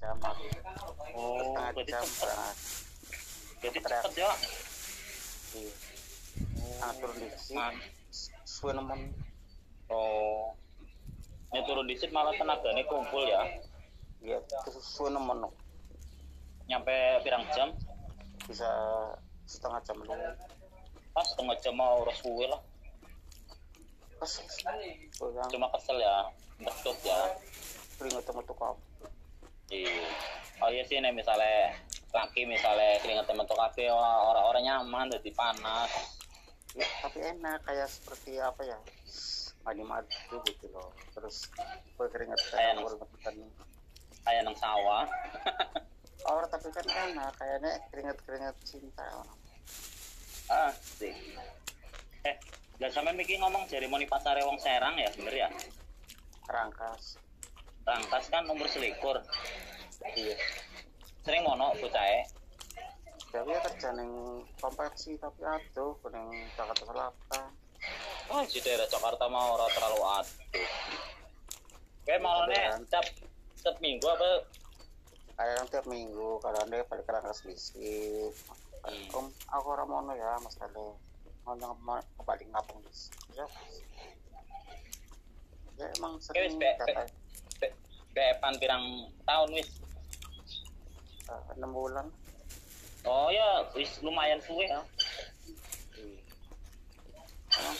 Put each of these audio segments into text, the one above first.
jam aku. Oh, Setengah berarti jam cepet. berangkat. Berarti Cepet ya. cepet ya. Iya. Oh, Atur diksi. man. Suwe nemen. Oh, ini turun di sini malah tenaganya kumpul ya. Iya, terus suwe nemen. Nyampe pirang jam? Bisa setengah jam dulu. Pas setengah jam mau harus suwe lah. Kesel. Cuma kesel ya, betul ya. Keringet-keringet kok. Iya. Oh iya sih, nih misalnya laki misalnya keringat temen-temen kabeh orang-orang nyaman jadi panas. Ya, tapi enak kayak seperti apa ya? Mandi madu gitu loh. Terus berkeringat Kayak kayak nang sawah. orang tapi kan enak kayaknya keringat cinta. Ah, sih. Gak sampe mikir ngomong jeremoni pasare wong Serang ya, bener ya? Rangkas. Rangkas kan umur selikur. Iya. Sering mono bocahe. Tapi ya kerja neng kompetisi tapi aduh neng Jakarta Selatan. Oh, di daerah Jakarta mah ora terlalu aduh. Kayak malahnya setiap minggu apa? Ada yang tiap minggu kadang dia balik ke Rangkas bisik. Aku orang mono ya mas kali. Mau kembali ngapung bisik. Ya emang sering datang. Bepan pirang tahun wis? 6 bulan. Oh ya, wis lumayan suwe ya. Emang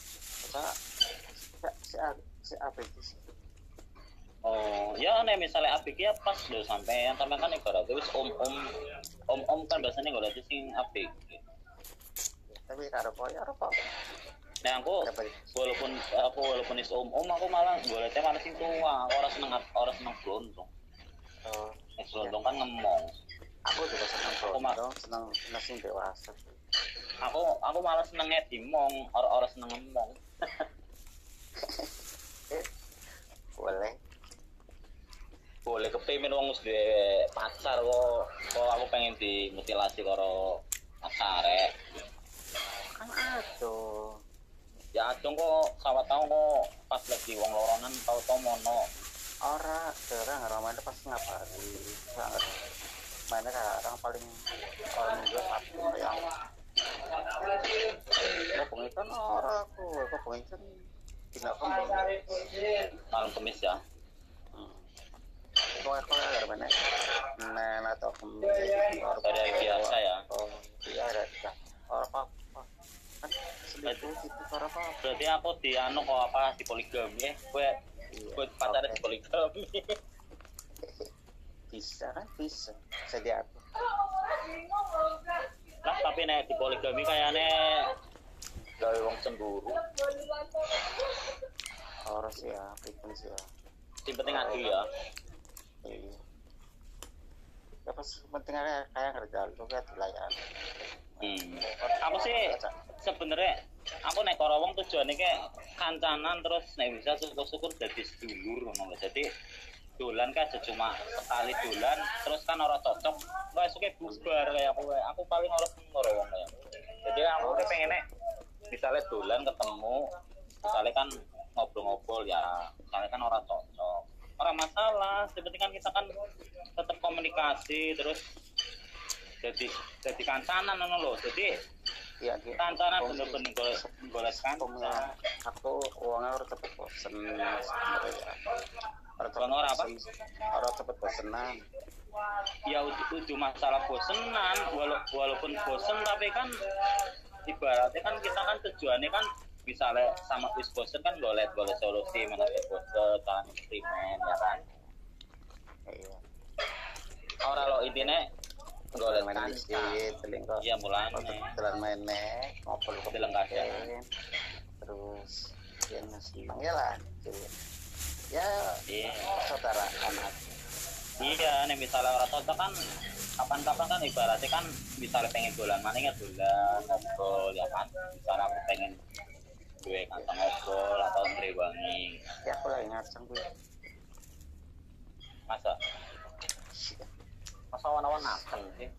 si ABG sih. Oh ya, nih misalnya ABG ya pas loh sampai yang kan ibaratnya wis om kan biasanya gak ada sing ABG. Tapi karo koyo apa? Nah walaupun is om aku malah goleknya malah sing tua, orang seneng beruntung. Oh, beruntung kan ngemong. Aku juga seneng beruntung, seneng sing dewasa. Aku malah senengnya dimong, orang seneng ngemong. Boleh kepengen wong wis duwe pacar kok aku pengen dimutilasi karo pasare. Kan aduh. Ya adong kok sawat tau kok pas lagi wong loronan tau mono. Ora ramai pas ngabari. Sangat. Mainnya sekarang paling orang minggu Sabtu ya. Kok pengikan ora aku, kok pengikan tidak kembang. Malam Kamis ya. Kok ada mana? Nah, atau Ada biasa ya. Oh, iya ada. Orang apa? Kan selingkuh gitu orang apa? Berarti aku di anu kok apa di poligami gue pacarnya di poligami. Bisa kan bisa diatur. Nah tapi nek di poligami kayaknya gawe wong cemburu. Orang sih ya, pikir sih ya. Yang penting adu ya. Iya. Ya pas penting kayak kerja lu kan dilayani. Aku sih sebenarnya aku nek karo wong tujuane kayak kancanan terus nek bisa syukur-syukur jadi sedulur ngono lho. Jadi dolan kan aja cuma sekali dolan terus kan ora cocok wes suke bubar kayak aku paling ora karo wong kayak. Jadi aku pengen misalnya dolan ketemu misalnya kan ngobrol-ngobrol ya misalnya kan ora cocok ora masalah seperti kan kita kan tetap komunikasi terus jadi kancanan ngono lho. Jadi iya kancanan bener-bener golek kanca. Aku uangnya harus cepet bosen sebenarnya ya. Orang apa? Orang cepet bosenan. Ya udah masalah bosenan walaupun bosen tapi kan ibaratnya kan kita kan tujuannya kan misalnya sama wis bosen kan boleh solusi mana bosen kan eksperimen ya kan. Iya. Orang lo intinya golek main dikit, telingkok. Iya mulane. Jalan mainnya, ngobrol kadang. Terus ya seneng ya lah. Ya, iya. Saudara anak. Iya, nih misalnya orang tua kan kapan-kapan kan ibaratnya kan misalnya pengen dolan, mana nggak dolan ngobrol ya kan. Misalnya aku pengen gue kantong ngobrol atau ngrewangi. Ya aku lagi ngaceng gue. Masa wana-wana nakal sih.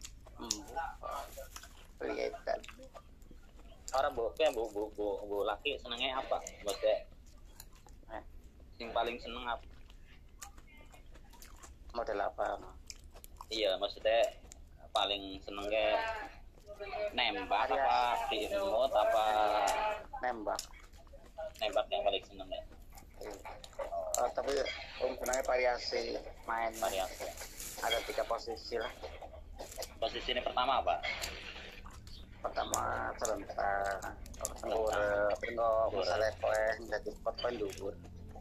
Kelihatan. Orang bu laki senengnya apa? Maksudnya yang paling seneng apa? model apa? Iya, maksudnya paling senengnya nembak apa di remote apa Nembak. nembak yang paling seneng ya? Tapi sebenarnya variasi main Variasi. ada 3 posisi lah. Posisi ini pertama apa? Pertama serentak, tenggur, misalnya kowe jadi pot kowe dhuwur.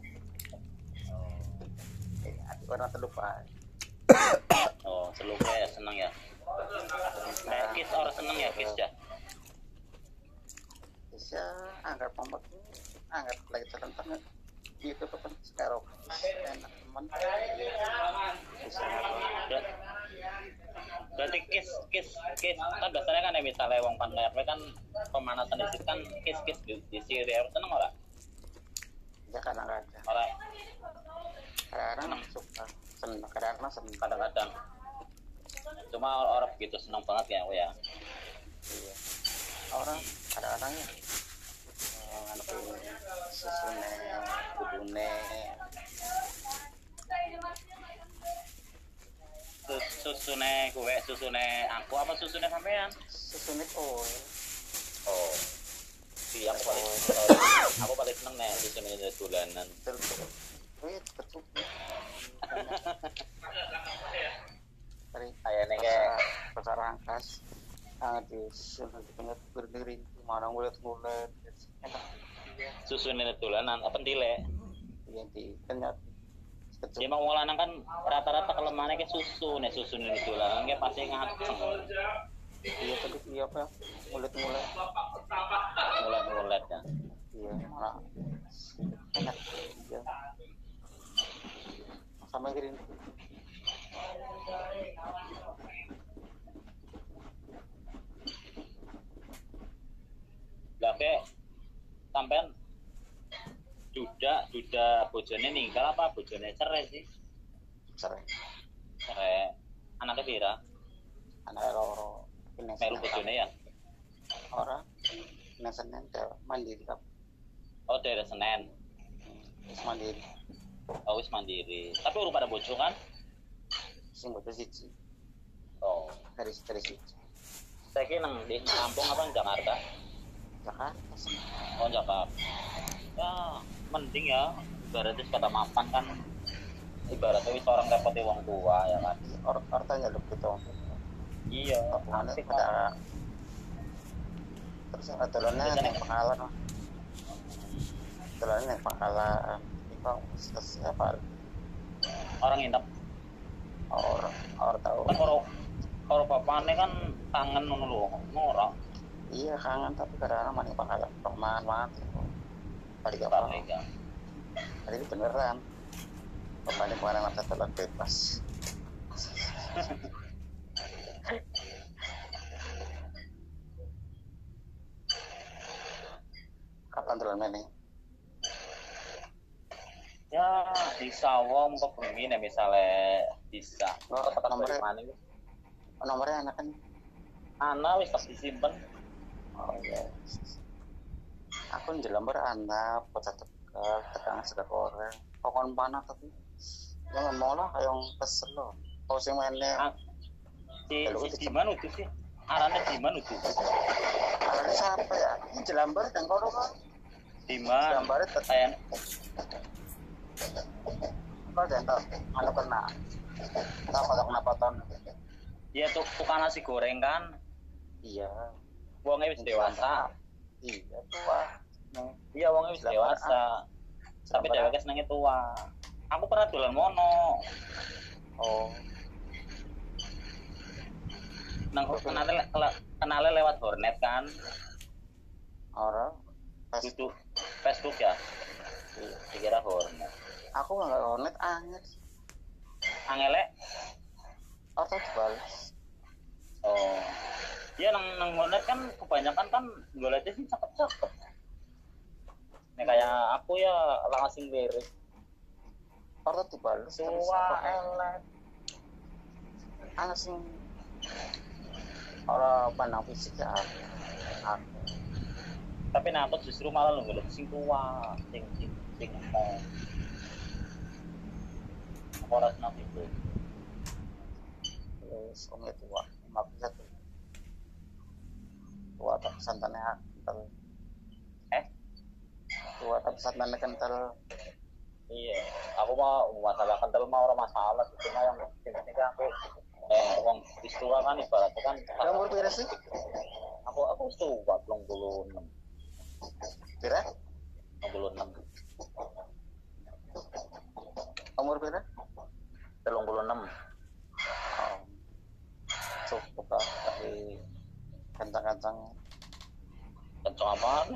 Warna terlupa. Oh, seluruhnya ya seneng ya. Kayak kiss orang seneng ya kiss ya. Bisa angkat pompa, angkat lagi serentak itu kan sekarang enak teman. Bisa Berarti kiss kan biasanya kan ya misalnya wong panler kan pemanasan di situ kan kiss di sini seneng ora? ya kadang-kadang Ora kadang-kadang suka senang kadang-kadang senang kadang-kadang. Cuma orang begitu seneng banget ya, ya. iya orang kadang-kadang ya anak susune kudune susune aku apa susune sampean? susune kowe Oh. Iya, aku paling seneng nih susune dolanan. wait betul Kayaknya kayak pasar rangkas di sungai banget berdiri mana ngulet-ngulet enak susune dolanan apa pentile? yang di ternyata Ya emang wong lanang kan rata-rata kelemahannya kayak susu nih dolanan kayak pasti ngaceng. iya tadi iya apa ngulet-ngulet Ngulet ya. iya malah enak iya sampai kirim Lah kayak sampean duda bojone ninggal apa bojone cerai sih? Cerai. Anaknya pira? anak loro ini Melu bojone ya? orang ini Senin ke mandiri kap Oh, daerah Senen. mandiri Oh, wis mandiri. Tapi urung pada bojo kan? sing bodo siji Oh. dari siji Saya kira nang di kampung apa Jakarta? Jakarta Oh, Jakarta. Ya, mending ya. Ibaratnya kata mapan kan ibaratnya wis orang repoti wong tua ya kan. ortanya lebih gitu Iya, tabungannya asik ada kan. terus ada dolannya yang pangkalan dolannya yang pangkalan itu siapa Orang nginep orang tahu kan orang bapaknya kan kangen ngono lho, ora. iya kangen tapi kadang-kadang mana pangkalan perumahan banget balik apa Balik ya. tadi itu beneran pembanding pengenalan masa telat bebas kapan dolan nih Ya, di sawah muka bengi nih misalnya bisa. Oh, nomornya mana ini? nomornya anak kan Ana wis tak disimpen. oh iya aku njelamber anak pocah tegal tegang segala orang pokoknya mana tapi yang ngomong lah kayak yang kesel loh kalau sih mainnya Si Diman udah sih. Arane Diman udah. ada siapa ya ini jelamber dan kono kan Diman. jelamber Kayak kau jangan anu kena tak kenapa ton dia tukang nasi goreng kan. iya Wongnya wis dewasa. iya tua Iya, wongnya wis dewasa. Tapi dheweke senenge tua. Aku pernah dolan mono. oh Nang kenale lewat Hornet kan. orang Itu Facebook ya. Dikira Hornet. aku nggak hornet angin Angele. atau dibalas Oh. Iya nang Hornet kan kebanyakan kan goleknya sih cakep-cakep. Nih kayak aku ya langsung lirik. atau dibalas Tua elek. anak sing orang pandang fisik ya aku Tapi nah aku justru malah golek sing tua, sing ngomong. Aku ora seneng itu. umi tua, aku satu tua tapi santannya kental, Eh, tua tapi santannya kental. iya. Aku mau masalah kental mah orang masalah sih. Cuma yang penting kan aku uang istua kan ibaratnya kan Kamu umur berapa sih? aku istua 26. Pira? 26. Umur berapa? 36. Oh, cukup lah tapi kencang-kencang. Kencang apaan?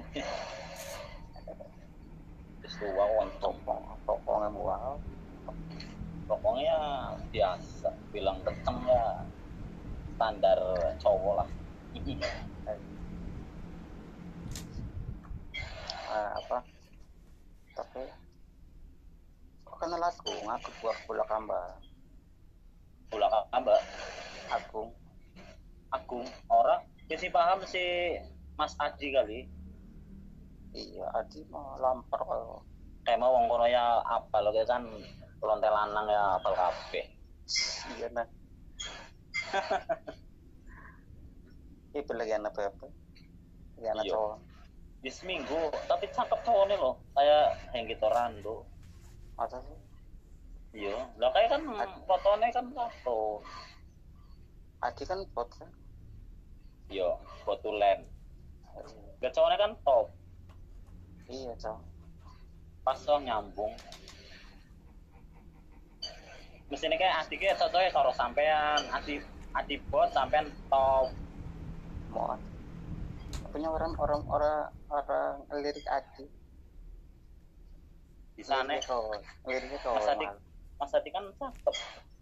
Istua uang Topongnya mual. pokoknya biasa bilang kenceng ya standar cowok lah. Apa? Tapi kok kenal aku buat bola kamba. Bola kamba Aku orang sih paham si Mas Aji kali. iya Adi mau lampar kalau Kayak mau wong kono ya apal kayak kan lontel lanang ya apal kabeh. iya nah. Itu lagi anak apa? Lagi anak Iya. cowok. Di seminggu tapi cakep cowoknya loh kayak Hengki Torando. Masa sih? Iya lah kayak kan fotonya kan foto. Adi kan bot kan? Iya botulen gak cowoknya kan top Iya cowok. pas so nyambung mesinnya kayak adiknya cocoknya karo sampean adik bot sampean top Mau punya orang lirik Adi. di sana Liriknya kau. Mas Adik kan cakep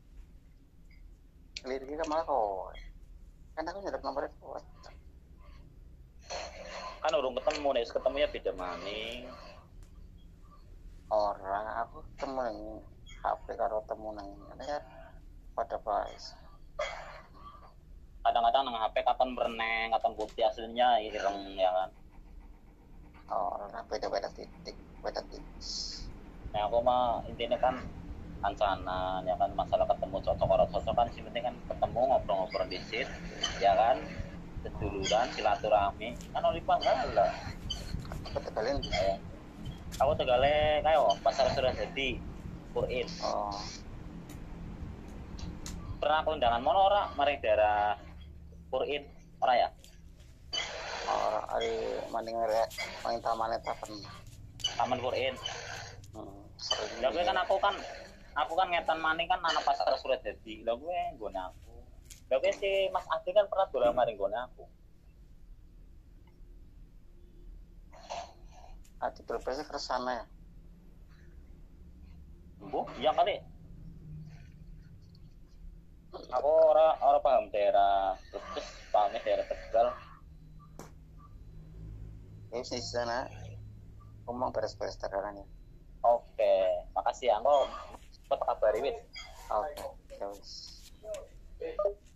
Liriknya malah kau. Kan aku nyadap nomornya kuat. kan urung ketemu nih ketemunya beda maning Orang aku temu nang HP karo temu nang ini kan pada baik. kadang-kadang nang HP kapan bereneng kapan putih aslinya ireng ya kan Orang beda-beda titik. nah aku mah intinya kan kancanan ya kan masalah ketemu cocok orang cocok kan sih penting kan ketemu ngobrol-ngobrol di sit ya kan seduluran silaturahmi kan oleh lah Apa tegalin? aku tegale kayak pasar sudah jadi Purin Oh, pernah aku undangan mono ora mari daerah Purin ora ya orang hari maning rek main taman eta pernah. Taman Purin Sering. ya gue kan aku kan ngetan maning kan anak pasar sudah jadi lah gue aku lah gue si Mas Adi kan pernah dolan maring gue aku Adi berbeda ke sana ya. Bu, iya kali. Aku ora paham daerah terus pahamnya daerah Tegal. Ini di sana ngomong beres-beres dagangannya. Oke, makasih ya. Engko cepet kabari wis. Oke, ya wis.